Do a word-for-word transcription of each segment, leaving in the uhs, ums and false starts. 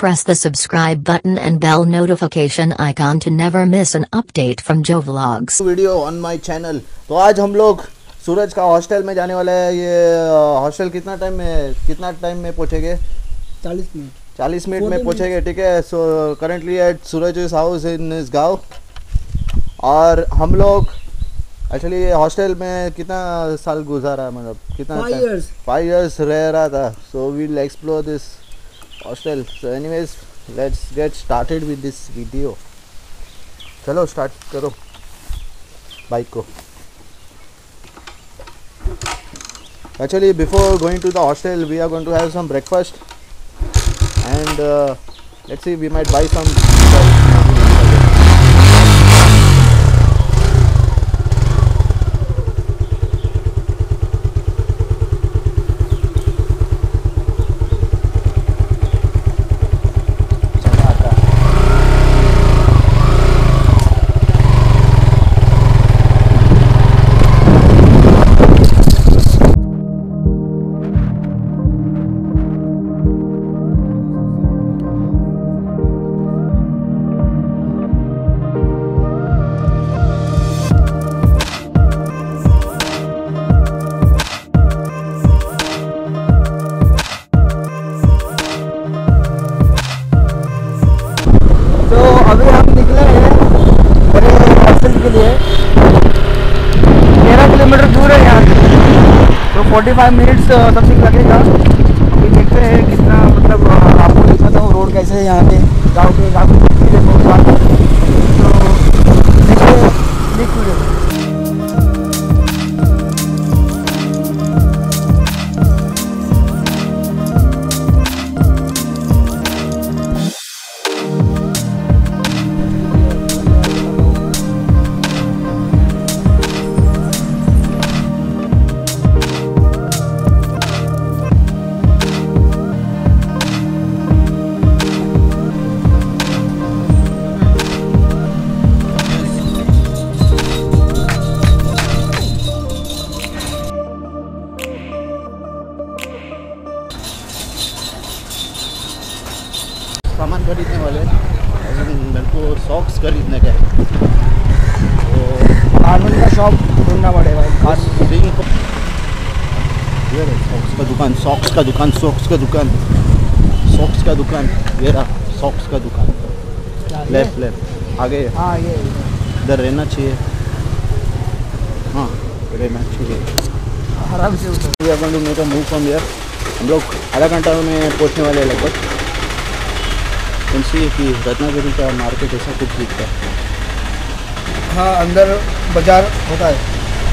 press the subscribe button and bell notification icon to never miss an update from Joe Vlogs. Video on my channel. तो आज हम लोग सूरज का hostel में जाने वाले हैं। ये हॉस्टल कितना टाइम में कितना टाइम में पहुँचेंगे? चालीस मिनट चालीस मिनट में पहुँचेंगे, ठीक है। So currently at Suraj house in इस गाँव। और हम लोग एक्चुअली ये हॉस्टल में कितना साल गुजारा, मतलब कितना फाइव इयर्स रह रहा था। So we'll explore this hostel. So anyways let's get started with this video. चलो स्टार्ट करो बाइक को। Actually before going to the hostel we are going to have some breakfast and let's see we might buy some. अभी हम निकले हैं मेरे hostel के लिए। तेरह किलोमीटर दूर है यहाँ से, तो पैंतालीस मिनट्स समथिंग लगेगा। अभी देखते हैं कितना, मतलब आपको दिखाता हूँ रोड कैसे है यहाँ पे गाँव के गाँव के तो देखिए नेक्स्ट वीडियो। सामान खरीदने वाले, मेरे को सॉक्स खरीदने का है, तो कार्बन का शॉप ढूंढना पड़ेगा। ये सॉक्स का दुकान, सॉक्स का दुकान सॉक्स का दुकान सॉक्स का दुकान ये रहा सॉक्स का दुकान। लेफ्ट लेफ्ट आगे, हाँ ये इधर रहना चाहिए, हाँ रहना चाहिए आराम से। We are going to make a move from here. हम लोग आधा घंटा में पहुँचने वाले हैं लगभग। उनसे कि रत्नागिरी का मार्केट ऐसा कुछ दिखता है। हाँ अंदर बाजार होता है।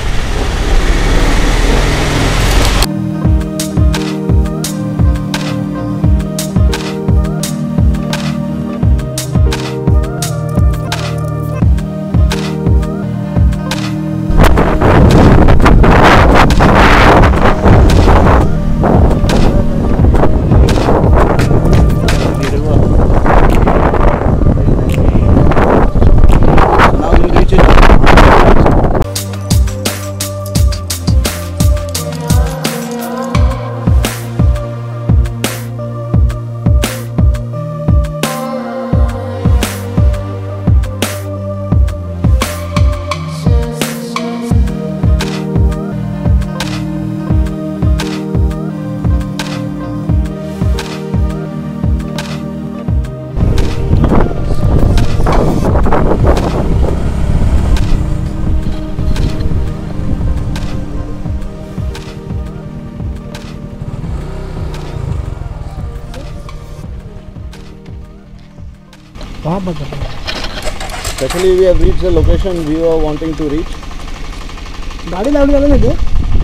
कहाँ पर? Actually we have reached the location we were wanting to reach. गाड़ी लाउड कर दे।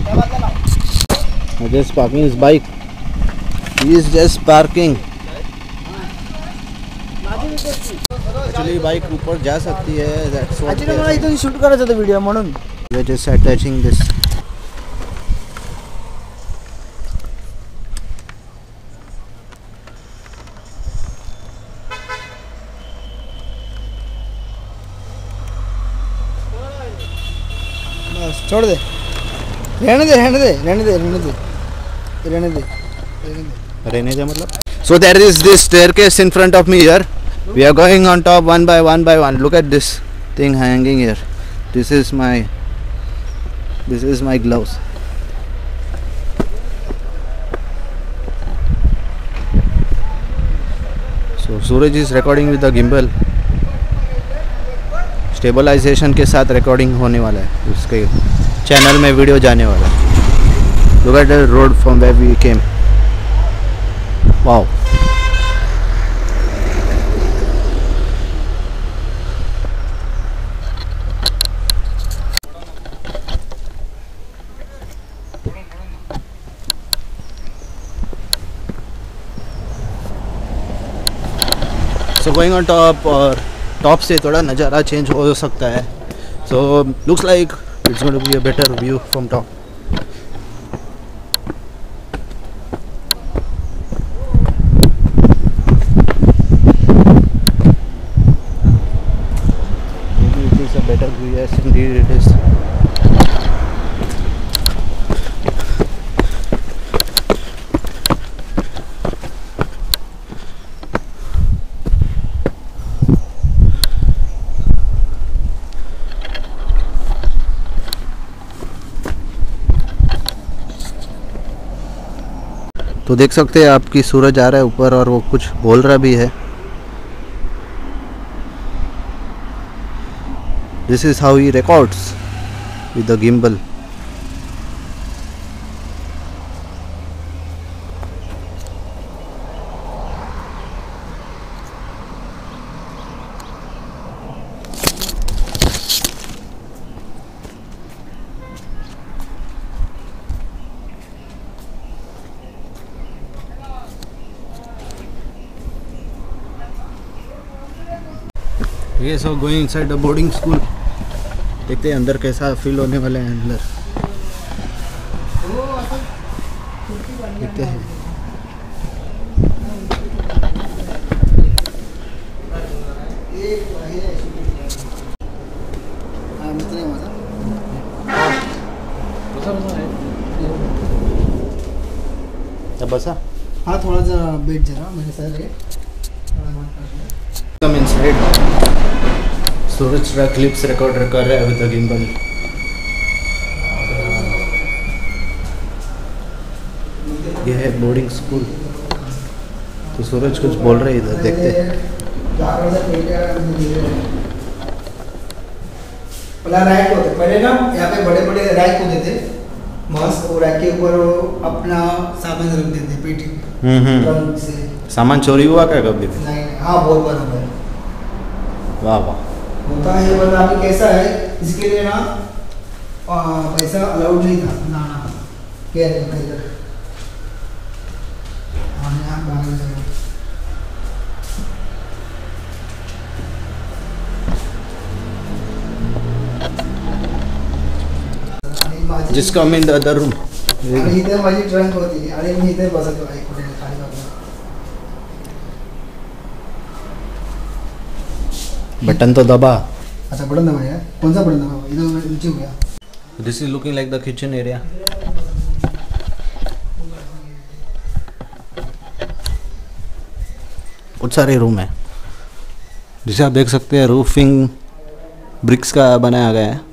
Just parking his bike. He is just parking. Actually bike ऊपर जा सकती है। That's what. Actually मैं इधर शूट कर रहा था वीडियो म्हणून। We are just attaching this. छोड़ दे, रहने दे रहने दे रहने दे रहने दे रहने दे रहने दे रहने दे मतलब So there is this staircase in front of me here. We are going on top one by one by one. Look at this thing hanging here. This is my this is my gloves. So Suraj is recording with the gimbal. Stabilisation के साथ recording होने वाला है, उसके channel में video जाने वाला है. Look at the road from where we came. Wow. So going on top, और टॉप से थोड़ा नज़ारा चेंज हो सकता है. So looks like it's going to be a better view from top. Maybe it is a better view. Yes, indeed it is. तो देख सकते हैं आपकी सूरज आ रहा है ऊपर और वो कुछ बोल रहा भी है. This is how he records with the gimbal. ये सब going inside the boarding school. देखते हैं अंदर कैसा फील होने वाला है. अंदर देखते हैं. बसा हाँ थोड़ा सा बैठ जरा मेरे साथ है. Come inside. सूरज का क्लिप्स रिकॉर्ड कर रहा है विद द गिम्बल. ये है बोर्डिंग स्कूल. तो सूरज कुछ बोल रहे हैं इधर, देखते हैं. पहला रैक होते पहले ना यहाँ पे बड़े बड़े रैक होते थे मस्त, और रैक के ऊपर अपना सामान रख देते पेटी. हम्म से सामान चोरी हुआ क्या कभी? नहीं. हाँ बहुत बार होता है. वाह वाह. होता है बता अभी कैसा है. इसके लिए ना आ, पैसा अलाउड नहीं था ना ना क्या है Just come in the other room. आणि इथे माझी ट्रंक होती आणि मी इथे बसत होतो कुठे खाली बाजूला. बटन तो दबा. अच्छा बटन दबाया. कौन सा बटन दबाया? इधर नीचे हो गया. This is looking like the kitchen area. बहुत सारे रूम है जिसे आप देख सकते हैं. रूफिंग ब्रिक्स का बनाया गया है.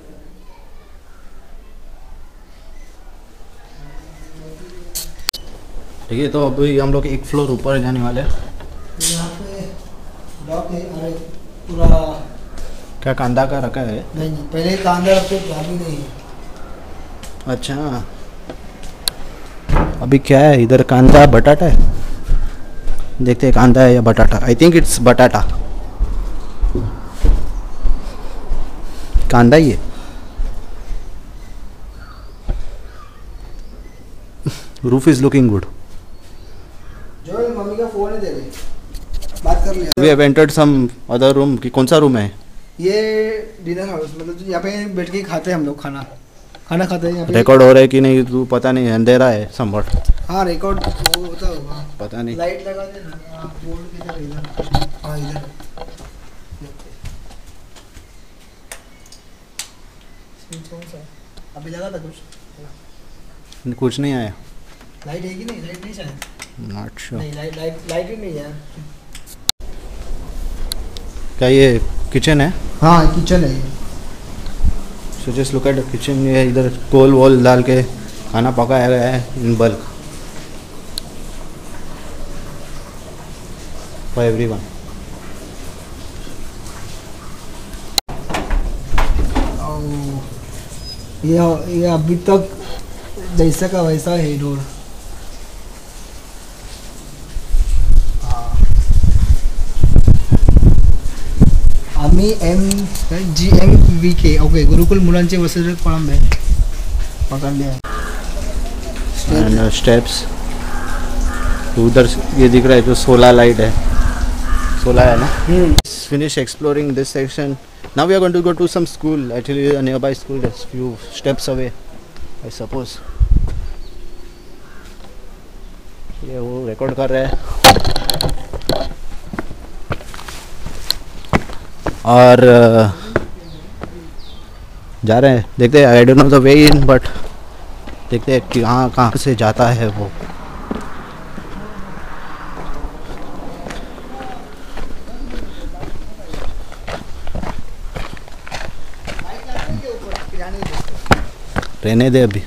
ठीक है, तो अभी हम लोग एक फ्लोर ऊपर जाने वाले हैं. यहाँ पे ब्लॉक है और पूरा क्या कांदा का रखा है? नहीं नहीं पहले कांदा रखते अभी नहीं. अच्छा अभी क्या है इधर? कांदा बटाटा है. देखते हैं कांदा है या बटाटा. आई थिंक इट्स बटाटा. कांदा ही है. Roof is looking good. जो मम्मी का फोन है दे दे बात कर लिया. We have entered some other room. कि कौन सा रूम है? ये डिनर हाउस, मतलब यहाँ पे बैठ के खाते हैं हम लोग. खाना खाना खाते हैं यहाँ पे. रिकॉर्ड हो रहा है कि नहीं तू पता नहीं. अंधेरा है समवट. हाँ रिकॉर्ड होता होगा. पता नहीं. लाइट लगा दे ना. बोर्ड किधर इधर. हाँ इधर अभी लगा था कुछ. कुछ नहीं आया. लाइट है कि नहीं? लाइट नहीं शायद. Not sure. नहीं लाइट लाइट लाइट ही नहीं है। क्या ये किचन है? हाँ किचन है ये। So just look at the kitchen. ये इधर कोल वोल डाल के खाना पकाया गया है इन बल्क फॉर एवरीवन। ये ये अभी तक जैसा का वैसा है डोर। आम्ही M G M V K ओके गुरुकुल मुलांचे वसतिगृह कळंबे पकडले आहे। एंड स्टेप्स उधर ये दिख रहा है जो सोलर लाइट है, सोलर है ना। Finish exploring this section. Now we are going to go to some school, actually a nearby school just few steps away I suppose। ये वो रिकॉर्ड कर रहे हैं और uh, जा रहे हैं, देखते हैं। I don't know the way in but देखते हैं कि कहाँ कहाँ से जाता है वो। रहने दे अभी।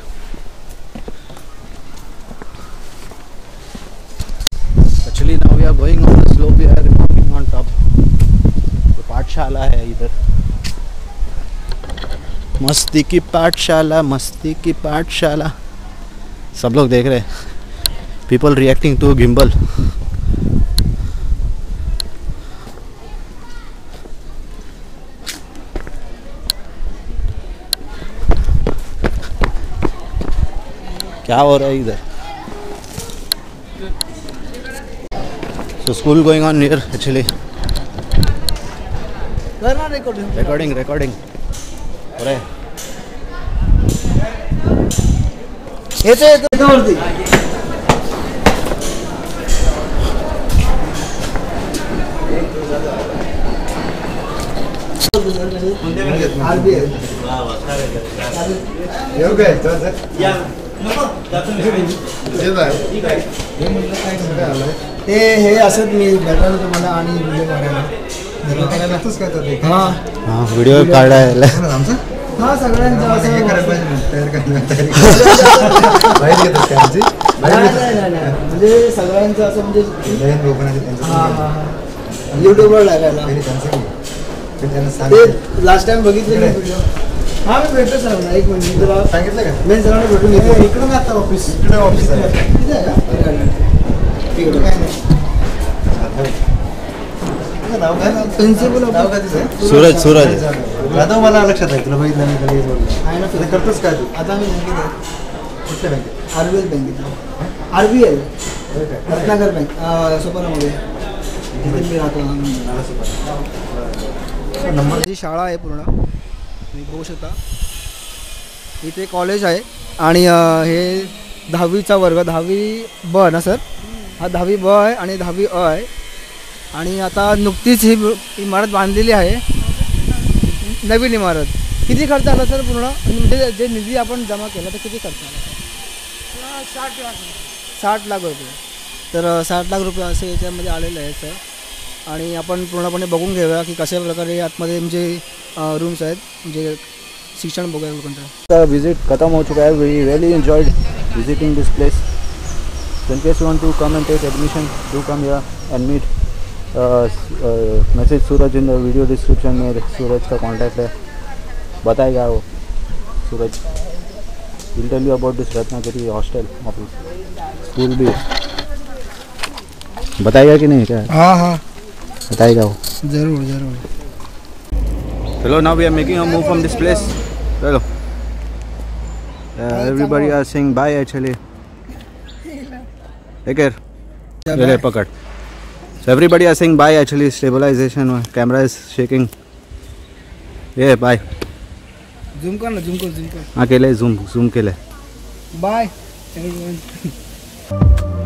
Actually now we are going on the slope, we are coming on top. पाठशाला है इधर, मस्ती की पाठशाला, मस्ती की पाठशाला। सब लोग देख रहे हैं, पीपल रिएक्टिंग टू गिम्बल। क्या हो रहा है इधर? So school going on here actually. recording Recording, recording. हो रहा है। येतो येतो वरती। येऊ काय या ते हे असत मी भेटायला तुम्हाला आणि व्हिडिओ काढायला हां हाँ वीडियो काढ रहा है आमचं हां सगळ्यांचं असं हे करायला पाहिजे तयार करण्यात बाहेर येतात का आमची म्हणजे सगळ्यांचं असं म्हणजे नवीन लोकांना हां हां यूट्यूबवर लागायला ते लास्ट टाइम बघितले मी व्हिडिओ। हां मी भेटतो सर एक मिनिट तुला सांगितलं का मी सरांना भेटून येतो इकडे आता ऑफिस इकडे ऑफिस आहे किती आहे का तिकडे काय नाही नाव काय प्रिन्सिपल नाव काय तिचं सूरज सूरज आता मला लक्षात आहे तुला बघितलं मी कधी बोललो आहे ना तुला करतोस काय तू आता मी बँकेत आहे कुठल्या बँकेत आरबीएल बँकेत आरबीएल रत्नागर बँक सोपारामध्ये तिथे मी राहतो नंबर जी शाळा आहे पूर्ण तुम्ही बघू शकता इथे कॉलेज आहे आणि हे दहावीचा वर्ग दहावी ब ना सर हा दहावी ब आहे आणि दहावी अ आहे आणि आता नुकतीच ही इमारत बांधलेली आहे नवीन इमारत। किती खर्च आला सर पूर्ण म्हणजे जे निधी आपण जमा केला तर किती खर्च आला? साठ लाख साठ लाख रुपये तर साठ लाख रुपये असे याच्यामध्ये आलेले आहेत सर आणि आपण पूर्णपणे बघून घेऊया की कशा प्रकारे आतमध्ये म्हणजे रूम्स आहेत म्हणजे शिक्षण बघूया लोकांचं। विजिट खत्म हो चुका है। We really enjoyed visiting this place. In case you want to come and take admission do come here and meet message Suraj in the video description में सूरज का कॉन्टैक्ट है, बताएगा वो Suraj. Will tell you about this Ratnagiri hostel office school भी बताएगा कि नहीं क्या? हाँ हाँ बताएगा वो जरूर जरूर। Hello, now we are making a move from this place. Hello. Uh, everybody are saying bye actually. Take care. Really pakad. So everybody are saying bye actually. Stabilization. Camera is shaking. Yeah, bye. Zoom कर ना, zoom कर, zoom कर. हाँ के लिए zoom zoom के लिए. Bye.